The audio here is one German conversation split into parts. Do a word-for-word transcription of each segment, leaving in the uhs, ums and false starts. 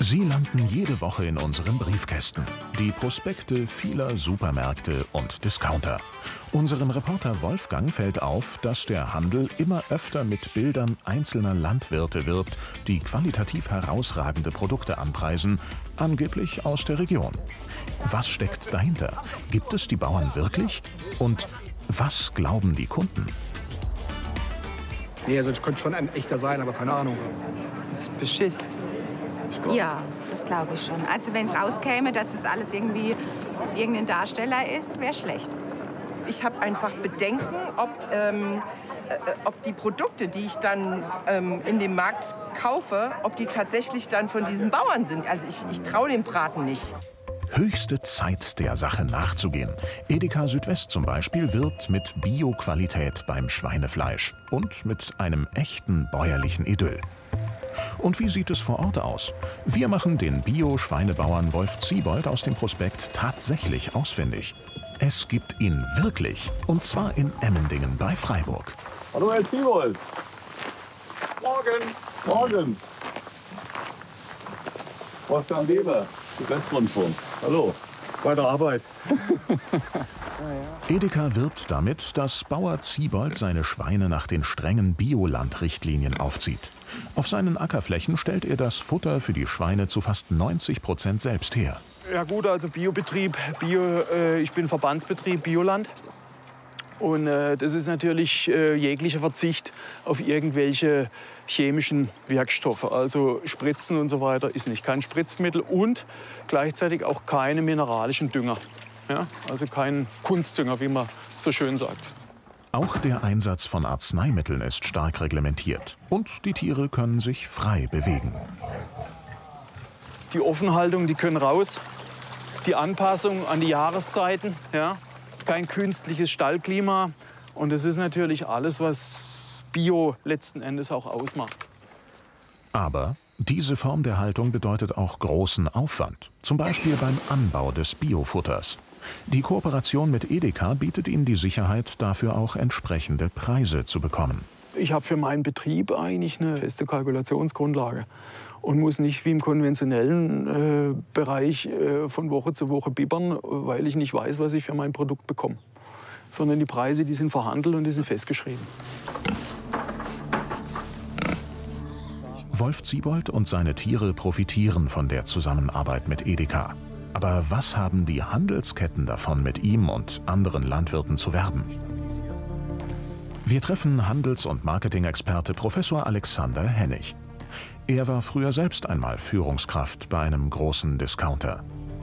Sie landen jede Woche in unseren Briefkästen. Die Prospekte vieler Supermärkte und Discounter. Unserem Reporter Wolfgang fällt auf, dass der Handel immer öfter mit Bildern einzelner Landwirte wirbt, die qualitativ herausragende Produkte anpreisen, angeblich aus der Region. Was steckt dahinter? Gibt es die Bauern wirklich? Und was glauben die Kunden? Nee, also es könnte schon ein echter sein, aber keine Ahnung. Das ist Beschiss. Ja, das glaube ich schon. Also wenn es rauskäme, dass es alles irgendwie irgendein Darsteller ist, wäre schlecht. Ich habe einfach Bedenken, ob, ähm, äh, ob die Produkte, die ich dann ähm, in dem Markt kaufe, ob die tatsächlich dann von diesen Bauern sind. Also ich, ich traue dem Braten nicht. Höchste Zeit, der Sache nachzugehen. Edeka Südwest zum Beispiel wirbt mit Bio-Qualität beim Schweinefleisch und mit einem echten bäuerlichen Idyll. Und wie sieht es vor Ort aus? Wir machen den Bio-Schweinebauern Wolf Ziebold aus dem Prospekt tatsächlich ausfindig. Es gibt ihn wirklich, und zwar in Emmendingen bei Freiburg. Hallo Herr Ziebold. Morgen. Morgen. Wolfgang Weber, Südwestrundfunk. Hallo. Bei der Arbeit. Edeka wirbt damit, dass Bauer Ziebold seine Schweine nach den strengen Bioland-Richtlinien aufzieht. Auf seinen Ackerflächen stellt er das Futter für die Schweine zu fast neunzig Prozent selbst her. Ja gut, also Biobetrieb, Bio, äh, ich bin Verbandsbetrieb Bioland. Und äh, das ist natürlich äh, jeglicher Verzicht auf irgendwelche chemischen Wirkstoffe. Also Spritzen und so weiter ist nicht. Kein Spritzmittel und gleichzeitig auch keine mineralischen Dünger. Ja? Also kein Kunstdünger, wie man so schön sagt. Auch der Einsatz von Arzneimitteln ist stark reglementiert. Und die Tiere können sich frei bewegen. Die Offenhaltung, die können raus. Die Anpassung an die Jahreszeiten. Ja? Kein künstliches Stallklima. Und das ist natürlich alles, was Bio letzten Endes auch ausmacht. Aber diese Form der Haltung bedeutet auch großen Aufwand. Zum Beispiel beim Anbau des Biofutters. Die Kooperation mit Edeka bietet ihnen die Sicherheit, dafür auch entsprechende Preise zu bekommen. Ich habe für meinen Betrieb eigentlich eine feste Kalkulationsgrundlage und muss nicht wie im konventionellen äh, Bereich äh, von Woche zu Woche bibbern, weil ich nicht weiß, was ich für mein Produkt bekomme. Sondern die Preise, die sind verhandelt und die sind festgeschrieben. Wolf Ziebold und seine Tiere profitieren von der Zusammenarbeit mit Edeka. Aber was haben die Handelsketten davon, mit ihm und anderen Landwirten zu werben? Wir treffen Handels- und Marketing-Experte Professor Alexander Hennig. Er war früher selbst einmal Führungskraft bei einem großen Discounter.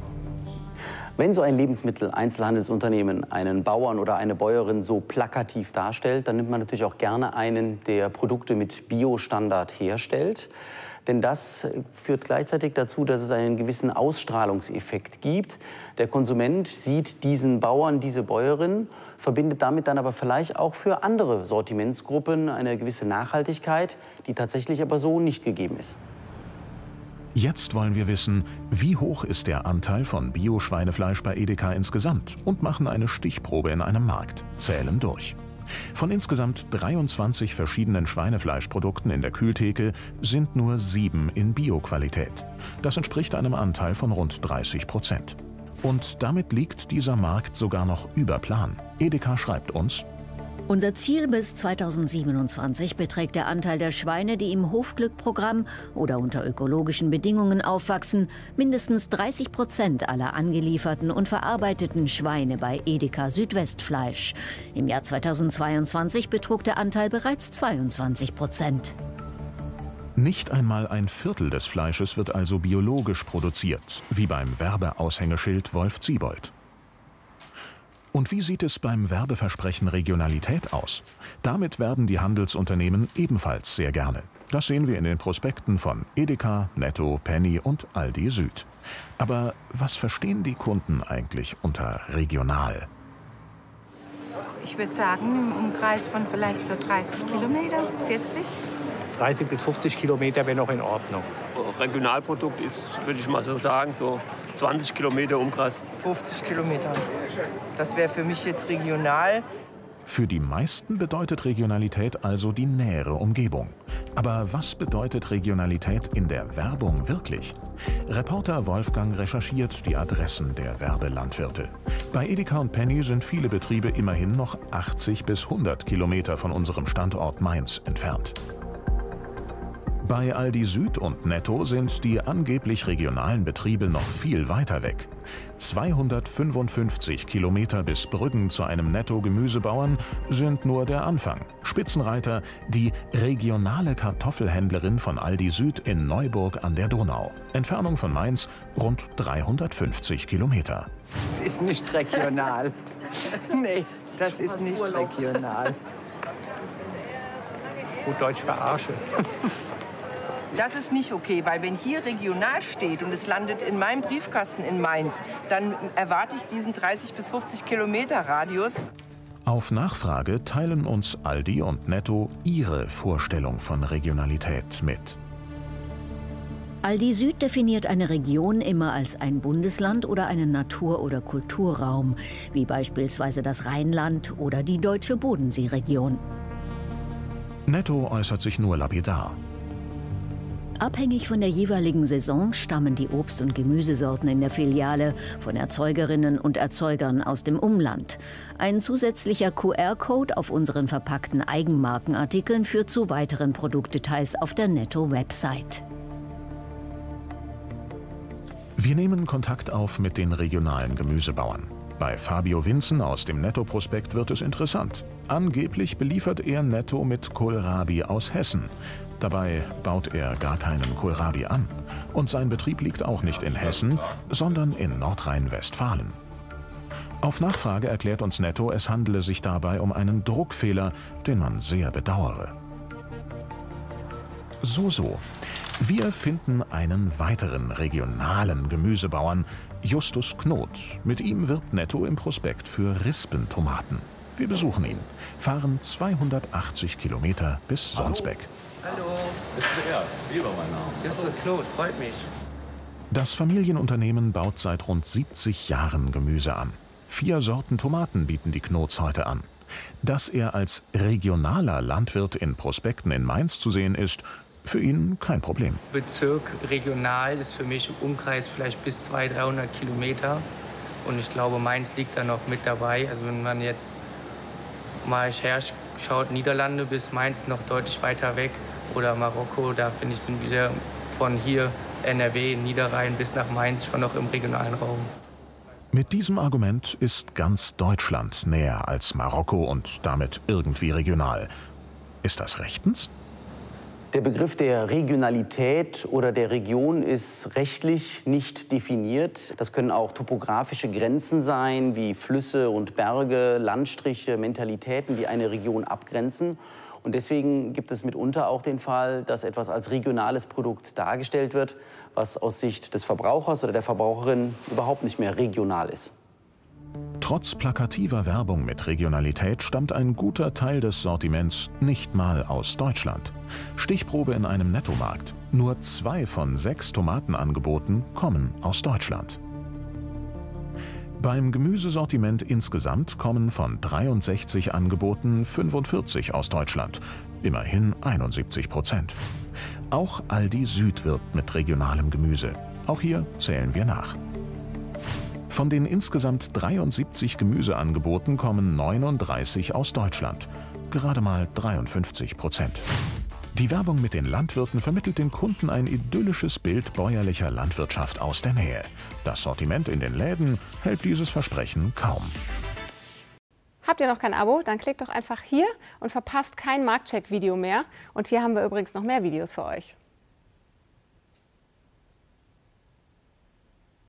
Wenn so ein Lebensmitteleinzelhandelsunternehmen einen Bauern oder eine Bäuerin so plakativ darstellt, dann nimmt man natürlich auch gerne einen, der Produkte mit Bio-Standard herstellt. Denn das führt gleichzeitig dazu, dass es einen gewissen Ausstrahlungseffekt gibt. Der Konsument sieht diesen Bauern, diese Bäuerin, verbindet damit dann aber vielleicht auch für andere Sortimentsgruppen eine gewisse Nachhaltigkeit, die tatsächlich aber so nicht gegeben ist. Jetzt wollen wir wissen, wie hoch ist der Anteil von Bio-Schweinefleisch bei Edeka insgesamt und machen eine Stichprobe in einem Markt, zählen durch. Von insgesamt dreiundzwanzig verschiedenen Schweinefleischprodukten in der Kühltheke sind nur sieben in Bio-Qualität. Das entspricht einem Anteil von rund dreißig Prozent. Und damit liegt dieser Markt sogar noch über Plan. Edeka schreibt uns: Unser Ziel bis zweitausendsiebenundzwanzig beträgt der Anteil der Schweine, die im Hofglück-Programm oder unter ökologischen Bedingungen aufwachsen, mindestens dreißig Prozent aller angelieferten und verarbeiteten Schweine bei Edeka Südwestfleisch. Im Jahr zweitausendzweiundzwanzig betrug der Anteil bereits zweiundzwanzig Prozent. Nicht einmal ein Viertel des Fleisches wird also biologisch produziert, wie beim Werbeaushängeschild Wolf Ziebold. Und wie sieht es beim Werbeversprechen Regionalität aus? Damit werben die Handelsunternehmen ebenfalls sehr gerne. Das sehen wir in den Prospekten von Edeka, Netto, Penny und Aldi Süd. Aber was verstehen die Kunden eigentlich unter regional? Ich würde sagen, im Umkreis von vielleicht so dreißig Kilometer, vierzig. dreißig bis fünfzig Kilometer wäre noch in Ordnung. Regionalprodukt ist, würde ich mal so sagen, so zwanzig Kilometer Umkreis. fünfzig Kilometer. Das wäre für mich jetzt regional. Für die meisten bedeutet Regionalität also die nähere Umgebung. Aber was bedeutet Regionalität in der Werbung wirklich? Reporter Wolfgang recherchiert die Adressen der Werbelandwirte. Bei Edeka und Penny sind viele Betriebe immerhin noch achtzig bis hundert Kilometer von unserem Standort Mainz entfernt. Bei Aldi Süd und Netto sind die angeblich regionalen Betriebe noch viel weiter weg. zweihundertfünfundfünfzig Kilometer bis Brüggen zu einem Netto-Gemüsebauern sind nur der Anfang. Spitzenreiter die regionale Kartoffelhändlerin von Aldi Süd in Neuburg an der Donau. Entfernung von Mainz rund dreihundertfünfzig Kilometer. Das ist nicht regional. Nee, das ist nicht regional. Gut Deutsch verarsche. Das ist nicht okay, weil wenn hier regional steht und es landet in meinem Briefkasten in Mainz, dann erwarte ich diesen dreißig bis fünfzig Kilometer Radius. Auf Nachfrage teilen uns Aldi und Netto ihre Vorstellung von Regionalität mit. Aldi Süd definiert eine Region immer als ein Bundesland oder einen Natur- oder Kulturraum, wie beispielsweise das Rheinland oder die deutsche Bodenseeregion. Netto äußert sich nur lapidar. Abhängig von der jeweiligen Saison stammen die Obst- und Gemüsesorten in der Filiale von Erzeugerinnen und Erzeugern aus dem Umland. Ein zusätzlicher Q R-Code auf unseren verpackten Eigenmarkenartikeln führt zu weiteren Produktdetails auf der Netto-Website. Wir nehmen Kontakt auf mit den regionalen Gemüsebauern. Bei Fabio Winzen aus dem Netto-Prospekt wird es interessant. Angeblich beliefert er Netto mit Kohlrabi aus Hessen. Dabei baut er gar keinen Kohlrabi an. Und sein Betrieb liegt auch nicht in Hessen, sondern in Nordrhein-Westfalen. Auf Nachfrage erklärt uns Netto, es handele sich dabei um einen Druckfehler, den man sehr bedauere. So, so. Wir finden einen weiteren regionalen Gemüsebauern, Justus Knot. Mit ihm wirbt Netto im Prospekt für Rispentomaten. Wir besuchen ihn, fahren zweihundertachtzig Kilometer bis Sonsbeck. Hallo. Das ist er, Lieber mein Name. Justus Knot, freut mich. Das Familienunternehmen baut seit rund siebzig Jahren Gemüse an. Vier Sorten Tomaten bieten die Knots heute an. Dass er als regionaler Landwirt in Prospekten in Mainz zu sehen ist, für ihn kein Problem. Bezirk regional ist für mich im Umkreis vielleicht bis zweihundert, dreihundert Kilometer. Und ich glaube, Mainz liegt da noch mit dabei. Also wenn man jetzt mal herschaut, Niederlande bis Mainz noch deutlich weiter weg. Oder Marokko, da finde ich, sind wir von hier N R W, Niederrhein bis nach Mainz schon noch im regionalen Raum. Mit diesem Argument ist ganz Deutschland näher als Marokko und damit irgendwie regional. Ist das rechtens? Der Begriff der Regionalität oder der Region ist rechtlich nicht definiert. Das können auch topografische Grenzen sein, wie Flüsse und Berge, Landstriche, Mentalitäten, die eine Region abgrenzen. Und deswegen gibt es mitunter auch den Fall, dass etwas als regionales Produkt dargestellt wird, was aus Sicht des Verbrauchers oder der Verbraucherin überhaupt nicht mehr regional ist. Trotz plakativer Werbung mit Regionalität stammt ein guter Teil des Sortiments nicht mal aus Deutschland. Stichprobe in einem Nettomarkt. Nur zwei von sechs Tomatenangeboten kommen aus Deutschland. Beim Gemüsesortiment insgesamt kommen von dreiundsechzig Angeboten fünfundvierzig aus Deutschland. Immerhin einundsiebzig Prozent. Auch Aldi Süd wirbt mit regionalem Gemüse. Auch hier zählen wir nach. Von den insgesamt dreiundsiebzig Gemüseangeboten kommen neununddreißig aus Deutschland. Gerade mal dreiundfünfzig Prozent. Die Werbung mit den Landwirten vermittelt den Kunden ein idyllisches Bild bäuerlicher Landwirtschaft aus der Nähe. Das Sortiment in den Läden hält dieses Versprechen kaum. Habt ihr noch kein Abo? Dann klickt doch einfach hier und verpasst kein Marktcheck-Video mehr. Und hier haben wir übrigens noch mehr Videos für euch.